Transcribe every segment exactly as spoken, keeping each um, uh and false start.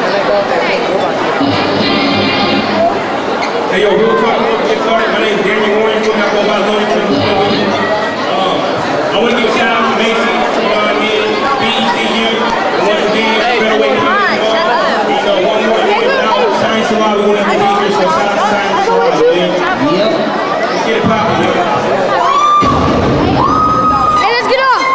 Hey, yo, real talk, real quick, sorry. My name is Daniel Warren. I go by Lloyd from the um, I want to give a shout out to Macy, you know what I mean? B E C U. And once again, hey, better way to come in the You know, one more year now. Shine Sharad, we want to be here, so shout out to Shine Sharad, man. Yep. Let's get it poppin', yo. Hey, let's get off!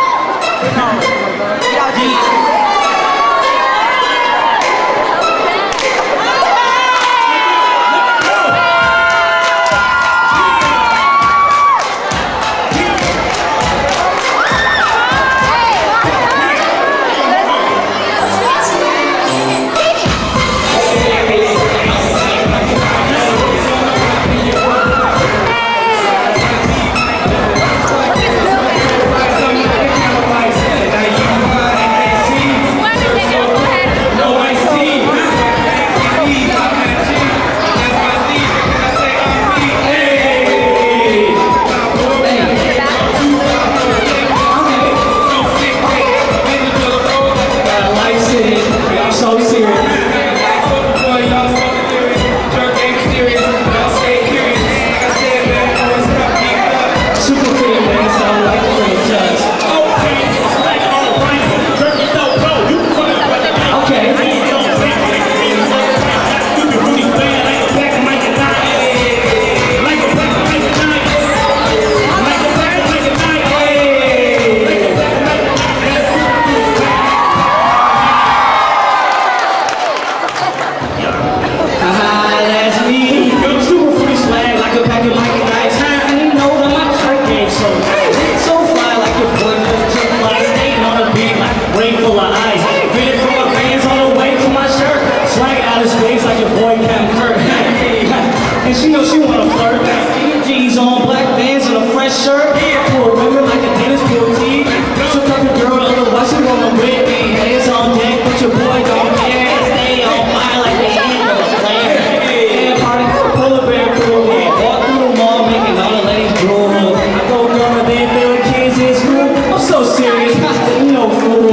And she knows she wanna flirt. Jeans on, black Vans, and a fresh shirt. For a women like a Dennis guilty. Some type of girl, otherwise she wanna whip me. Hands on deck, but your boy don't care. Stay on mine like the end of a flare. Yeah, party, polar bear crew. Walk through the mall, making all the ladies drool. I go girl and then feeling kids in school. I'm so serious, you know fool.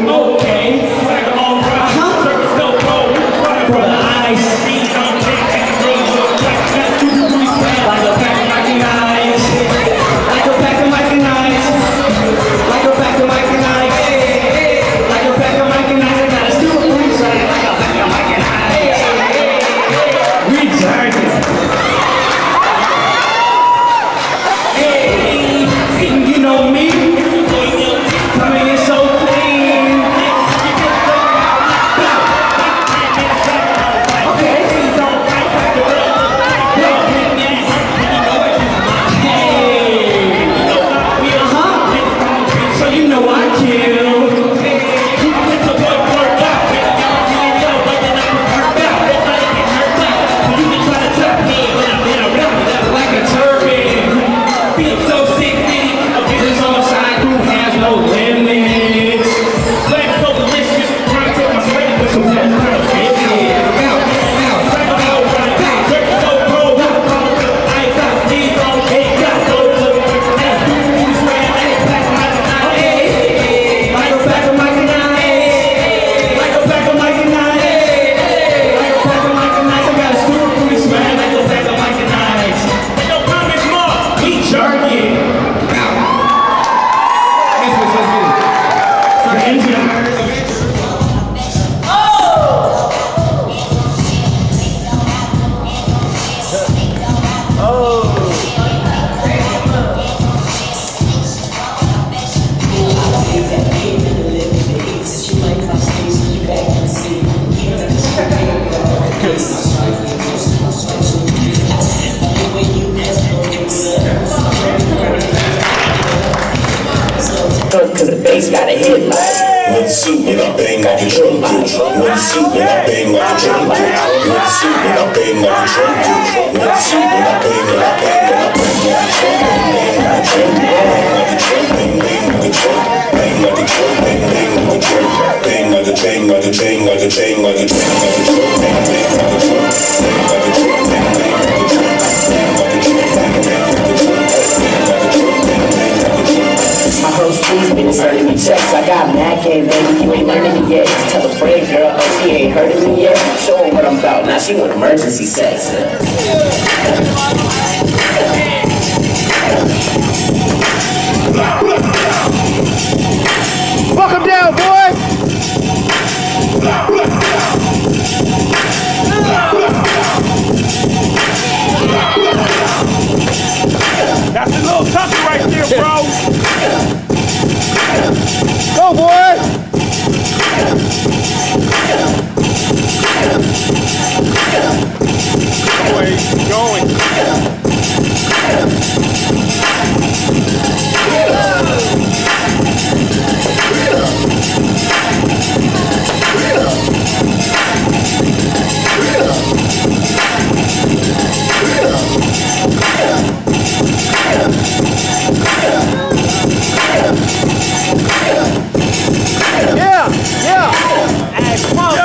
Okay. Uh-huh. Brother Ice. Like a pack of Mikey Knives. Like a pack of Mikey Knives. Like a pack of Mikey Knives. Like a pack of Mikey Knives. I got a stupid police like a pack of Mikey Knives. Retarded. Hey, you know me. Coming in so clean. Okay. Cause the bass got a hit like with the suit and I bang like a drum do. With the suit and I bang like a drum do. With the suit and I bang like a drum do. With the suit and I bang and I bang and I bang like a drum. Bang like a drum, bang like a drum, bang like a drum, bang like a drum, bang like a drum, bang like a chain, like a chain, like a chain, like a chain, like a drum, bang like a drum, bang like a drum, bang like a drum, bang like a drum, bang like a drum, bang like a drum, bang like a drum. my host please me. and sending me checks. I got mad game, baby, you ain't learning me yet. Just tell a friend, girl, oh, she ain't heard of me yet. Show her what I'm about, now she want emergency sex. Welcome down, boy! That's a little tucker right there, bro. Go, boy! Where he's going. Yeah, yeah. Hey, come on,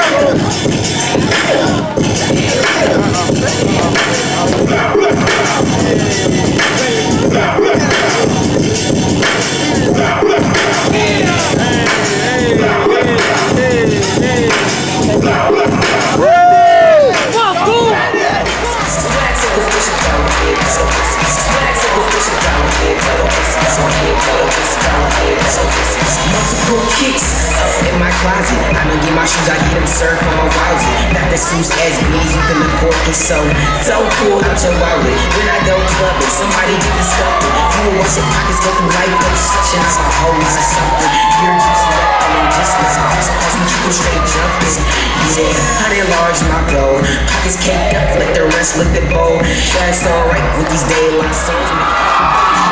multiple kicks in my closet. I don't get my shoes, I get them served from a wowsy. Not the Seuss as bees, you can afford it. So don't pull out your wallet when I go clubbing. Somebody get discovered. You will watch your pockets go through life like such and some hoes or something. You're just nothing and just cause we keep them straight jumping. Yeah, honey large my goal. Pockets caked up, let the rest look the bowl. That's alright with these daylight songs.